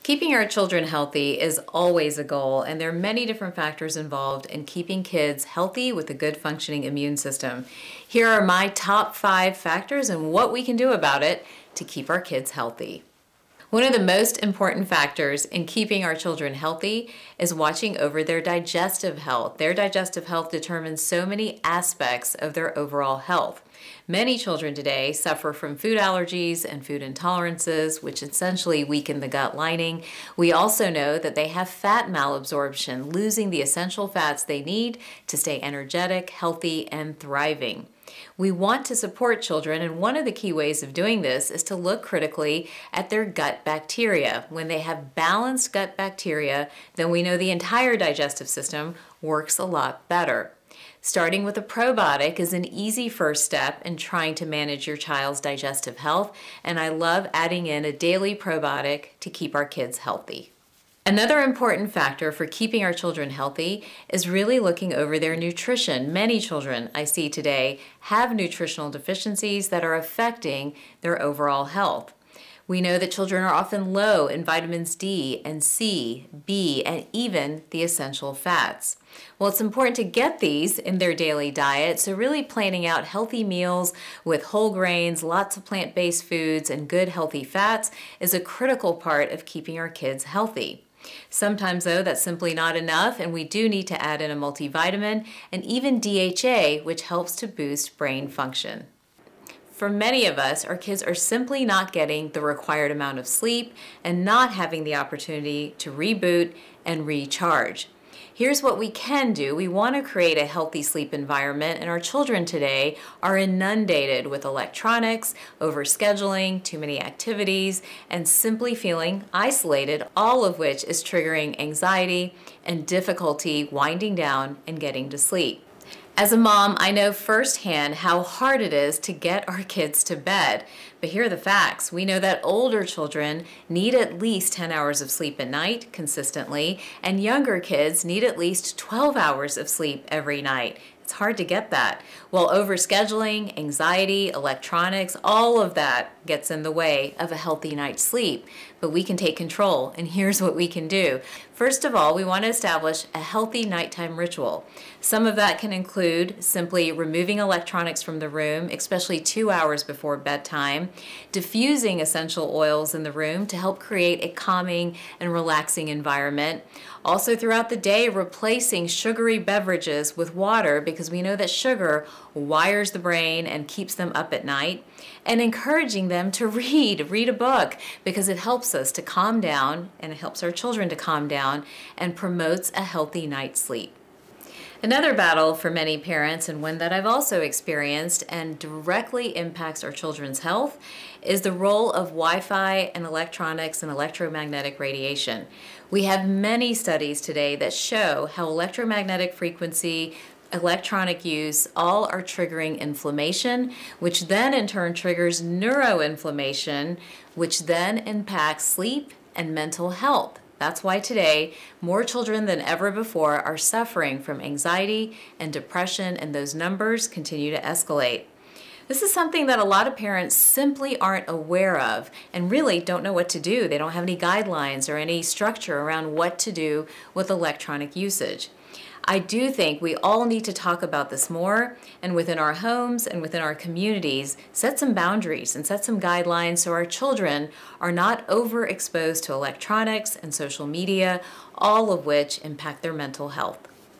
Keeping our children healthy is always a goal, and there are many different factors involved in keeping kids healthy with a good functioning immune system. Here are my top 5 factors and what we can do about it to keep our kids healthy. One of the most important factors in keeping our children healthy is watching over their digestive health. Their digestive health determines so many aspects of their overall health. Many children today suffer from food allergies and food intolerances, which essentially weaken the gut lining. We also know that they have fat malabsorption, losing the essential fats they need to stay energetic, healthy, and thriving. We want to support children, and one of the key ways of doing this is to look critically at their gut bacteria. When they have balanced gut bacteria, then we know the entire digestive system works a lot better. Starting with a probiotic is an easy first step in trying to manage your child's digestive health, and I love adding in a daily probiotic to keep our kids healthy. Another important factor for keeping our children healthy is really looking over their nutrition. Many children I see today have nutritional deficiencies that are affecting their overall health. We know that children are often low in vitamins D and C, B, and even the essential fats. Well, it's important to get these in their daily diet, so really planning out healthy meals with whole grains, lots of plant-based foods, and good healthy fats is a critical part of keeping our kids healthy. Sometimes, though, that's simply not enough, and we do need to add in a multivitamin and even DHA, which helps to boost brain function. For many of us, our kids are simply not getting the required amount of sleep and not having the opportunity to reboot and recharge. Here's what we can do. We want to create a healthy sleep environment, and our children today are inundated with electronics, overscheduling, too many activities, and simply feeling isolated, all of which is triggering anxiety and difficulty winding down and getting to sleep. As a mom, I know firsthand how hard it is to get our kids to bed. But here are the facts. We know that older children need at least 10 hours of sleep at night consistently, and younger kids need at least 12 hours of sleep every night. It's hard to get that. Well, overscheduling, anxiety, electronics, all of that gets in the way of a healthy night's sleep. But we can take control, and here's what we can do. First of all, we want to establish a healthy nighttime ritual. Some of that can include simply removing electronics from the room, especially 2 hours before bedtime, diffusing essential oils in the room to help create a calming and relaxing environment. Also throughout the day, replacing sugary beverages with water, because we know that sugar wires the brain and keeps them up at night, and encouraging them to read a book, because it helps us to calm down and it helps our children to calm down and promotes a healthy night's sleep. Another battle for many parents, and one that I've also experienced and directly impacts our children's health, is the role of Wi-Fi and electronics and electromagnetic radiation. We have many studies today that show how electromagnetic frequency, electronic use, all are triggering inflammation, which then in turn triggers neuroinflammation, which then impacts sleep and mental health. That's why today, more children than ever before are suffering from anxiety and depression, and those numbers continue to escalate. This is something that a lot of parents simply aren't aware of and really don't know what to do. They don't have any guidelines or any structure around what to do with electronic usage. I do think we all need to talk about this more, and within our homes and within our communities, set some boundaries and set some guidelines so our children are not overexposed to electronics and social media, all of which impact their mental health.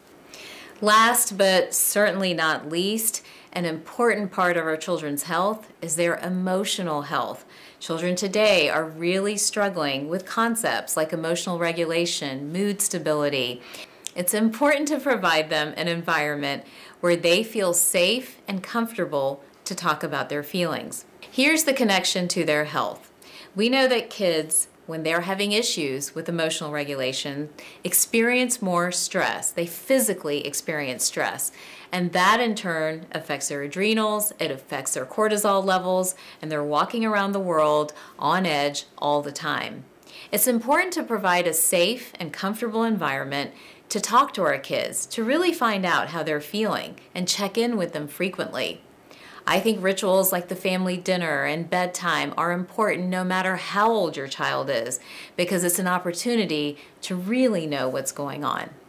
Last but certainly not least, an important part of our children's health is their emotional health. Children today are really struggling with concepts like emotional regulation, mood stability. It's important to provide them an environment where they feel safe and comfortable to talk about their feelings. Here's the connection to their health. We know that kids, when they're having issues with emotional regulation, experience more stress. They physically experience stress. And that in turn affects their adrenals, it affects their cortisol levels, and they're walking around the world on edge all the time. It's important to provide a safe and comfortable environment to talk to our kids, to really find out how they're feeling and check in with them frequently. I think rituals like the family dinner and bedtime are important no matter how old your child is, because it's an opportunity to really know what's going on.